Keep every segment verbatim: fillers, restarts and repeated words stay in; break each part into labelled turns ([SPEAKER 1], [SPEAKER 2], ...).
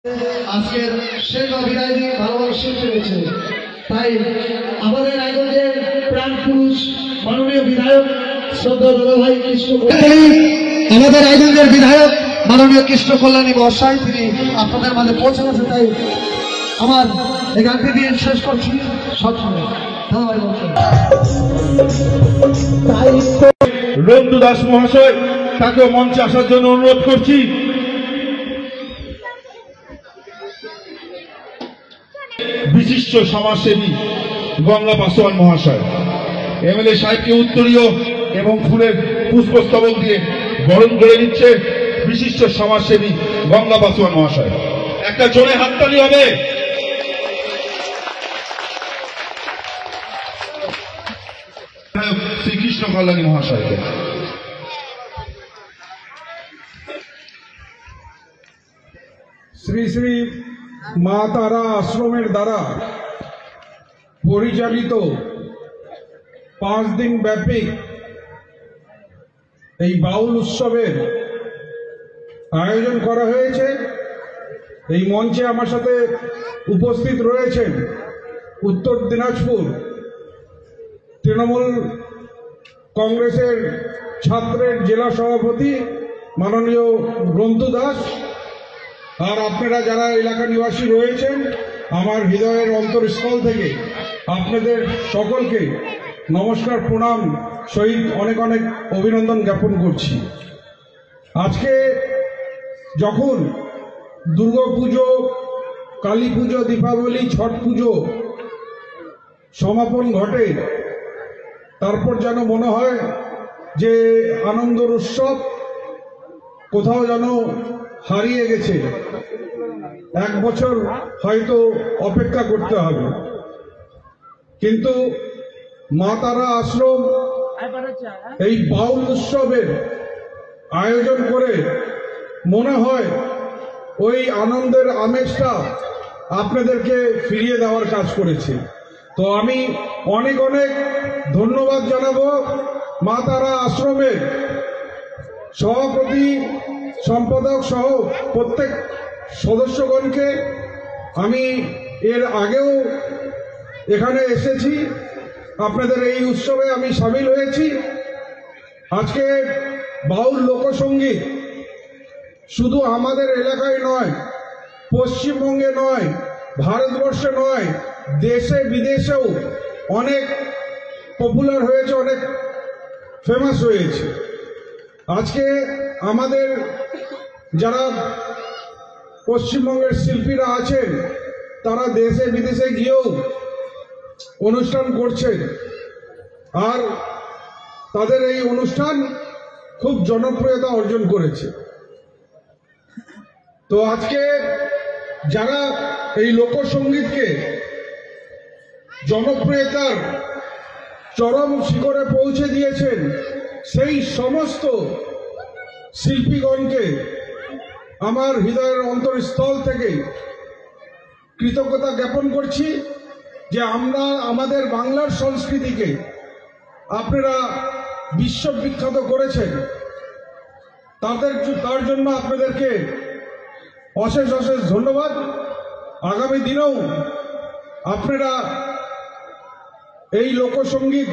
[SPEAKER 1] আজকের শেষ বিদায় দিন ভালো ভালো শিল্পী রয়েছে, তাই আমাদের রায়গঞ্জের প্রাণ পুরুষ মাননীয় বিধায়ক শ্রদ্ধা দাদাভাই কৃষ্ণ, আমাদের রায়গঞ্জের বিধায়ক মাননীয় কৃষ্ণ কল্যাণী মহাশয় তিনি আপনাদের মাঝে পৌঁছে গেছে। তাই আমার এই গানটি দিয়ে শেষ করছি। সবসময় দাদাভাই বলছেন
[SPEAKER 2] রন্তু দাস মহাশয়, তাকে মঞ্চে আসার জন্য অনুরোধ করছি। বিশিষ্ট সমাজসেবী গঙ্গা পাসোয়ান মহাশয়, এমএলএ সাহেবকে উত্তরীয় এবং ফুলের পুষ্পস্তবক দিয়ে বরণ করে নিচ্ছে বিশিষ্ট সমাজসেবী গঙ্গা পাসোয়ান মহাশয়। একটা জোরে হাততালি হবে। শ্রীকৃষ্ণ কল্যাণী মহাশয়কে
[SPEAKER 3] শ্রী শ্রী মা তারা আশ্রমের দ্বারা পরিচালিত পাঁচ দিন ব্যাপী এই বাউল উৎসবের আয়োজন করা হয়েছে। এই মঞ্চে আমার সাথে উপস্থিত রয়েছেন উত্তর দিনাজপুর তৃণমূল কংগ্রেসের ছাত্রের জেলা সভাপতি মাননীয় রন্তু দাস, আর আপনারা যারা এলাকা নিবাসী রয়েছেন, আমার হৃদয়ের অন্তরস্থল থেকে আপনাদের সকলকে নমস্কার, প্রণাম সহিত অনেক অনেক অভিনন্দন জ্ঞাপন করছি। আজকে যখন দুর্গা পুজো, কালী পুজো, দীপাবলি, ছট পুজো সমাপন ঘটে, তারপর যেন মনে হয় যে আনন্দের উৎসব কোথাও যেন হারিয়ে গেছে। এক বছর হয়তো অপেক্ষা করতে হবে, কিন্তু মা তারা আশ্রম এই বাউল উৎসবের আয়োজন করে মনে হয় ওই আনন্দের আমেজটা আপনাদেরকে ফিরিয়ে দেওয়ার কাজ করেছে। তো আমি অনেক অনেক ধন্যবাদ জানাবো মা তারা আশ্রমের সভাপতি, সম্পাদক সহ প্রত্যেক সদস্যগণকে। আমি এর আগেও এখানে এসেছি, আপনাদের এই উৎসবে আমি সামিল হয়েছি। আজকে বাউল লোকসঙ্গীত শুধু আমাদের এলাকায় নয়, পশ্চিমবঙ্গে নয়, ভারতবর্ষে নয়, দেশে বিদেশেও অনেক পপুলার হয়েছে, অনেক ফেমাস হয়েছে। আজকে আমাদের যারা পশ্চিমবঙ্গের শিল্পীরা আছেন, তারা দেশে বিদেশে গিয়েও অনুষ্ঠান করছেন, আর তাদের এই অনুষ্ঠান খুব জনপ্রিয়তা অর্জন করেছে। তো আজকে যারা এই লোকসঙ্গীতকে জনপ্রিয়তার চরম শিখরে পৌঁছে দিয়েছেন, সেই সমস্ত শিল্পীগণকে আমার হৃদয়ের অন্তরস্থল থেকে কৃতজ্ঞতা জ্ঞাপন করছি যে আমরা আমাদের বাংলার সংস্কৃতিকে আপনারা বিশ্ববিখ্যাত করেছেন। তাদের তার জন্য আপনাদেরকে অশেষ অশেষ ধন্যবাদ। আগামী দিনেও আপনারা এই লোকসঙ্গীত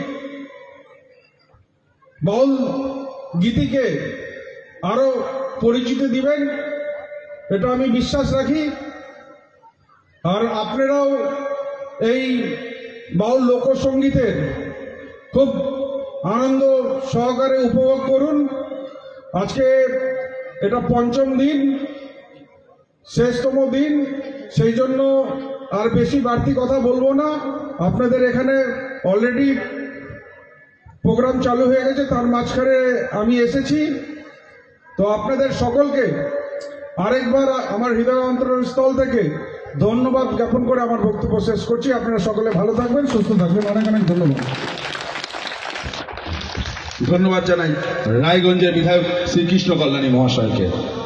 [SPEAKER 3] বাউল গীতিকে আরো পরিচিতি দিবেন, এটা আমি বিশ্বাস রাখি। আর আপনারাও এই বাউল লোকসঙ্গীতের খুব আনন্দ সহকারে উপভোগ করুন। আজকে এটা পঞ্চম দিন, শেষতম দিন, সেই জন্য আর বেশি বাড়তি কথা বলবো না। আপনাদের এখানে অলরেডি প্রোগ্রাম চালু হয়ে গেছে, তার মাঝখানে আমি এসেছি। তো আপনাদের সকলকে আরেকবার আমার হৃদয় অন্তরস্থল থেকে ধন্যবাদ জ্ঞাপন করে আমার বক্তব্য শেষ করছি। আপনারা সকলে ভালো থাকবেন, সুস্থ থাকবেন। অনেক অনেক ধন্যবাদ।
[SPEAKER 2] ধন্যবাদ জানাই রায়গঞ্জের বিধায়ক শ্রীকৃষ্ণ কল্যাণী মহাশয়কে।